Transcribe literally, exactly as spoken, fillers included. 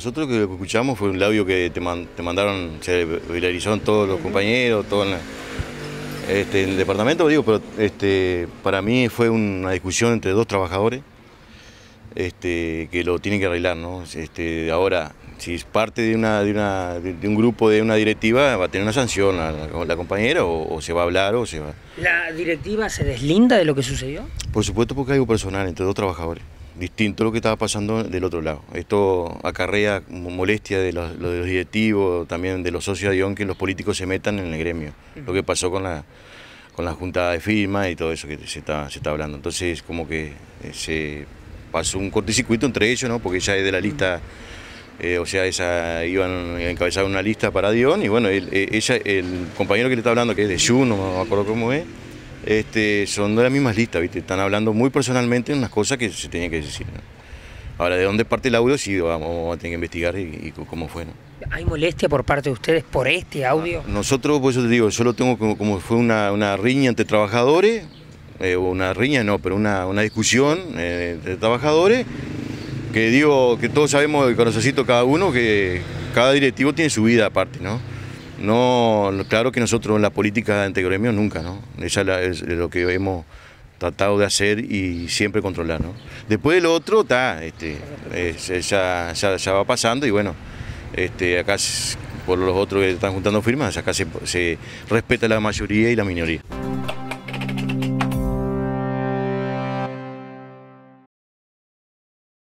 Nosotros lo que escuchamos fue un audio que te, man, te mandaron, se viralizaron todos los compañeros, todo en, la, este, en el departamento, digo, pero este, para mí fue una discusión entre dos trabajadores este, que lo tienen que arreglar, ¿no? Este, ahora, si es parte de, una, de, una, de un grupo, de una directiva, va a tener una sanción la, la, la compañera o, o se va a hablar o se va... ¿La directiva se deslinda de lo que sucedió? Por supuesto, porque hay algo personal entre dos trabajadores. Distinto a lo que estaba pasando del otro lado. Esto acarrea molestia de los, de los directivos, también de los socios de Ion, que los políticos se metan en el gremio. Lo que pasó con la, con la junta de firma y todo eso que se está, se está hablando. Entonces, como que se pasó un cortocircuito entre ellos, ¿no? Porque ya es de la lista, eh, o sea, esa, iban a encabezar una lista para Dion y bueno, él, ella, el compañero que le está hablando, que es de Yu, no me acuerdo cómo es, Este, son de las mismas listas, ¿viste? Están hablando muy personalmente unas cosas que se tenían que decir, ¿no? Ahora, ¿de dónde parte el audio? Sí, vamos, vamos a tener que investigar y, y cómo fue, ¿no? ¿Hay molestia por parte de ustedes por este audio? Nosotros, por eso te digo, yo lo tengo como, como fue una, una riña entre trabajadores, eh, una riña no, pero una, una discusión eh, entre trabajadores, que digo, que todos sabemos el corazoncito cada uno, que cada directivo tiene su vida aparte, ¿no? No, claro que nosotros en la política ante gremio nunca, ¿no? Esa es lo que hemos tratado de hacer y siempre controlar, ¿no? Después de lo otro, está, este, es, ya, ya, ya va pasando y bueno, este, acá por los otros que están juntando firmas, acá se, se respeta la mayoría y la minoría.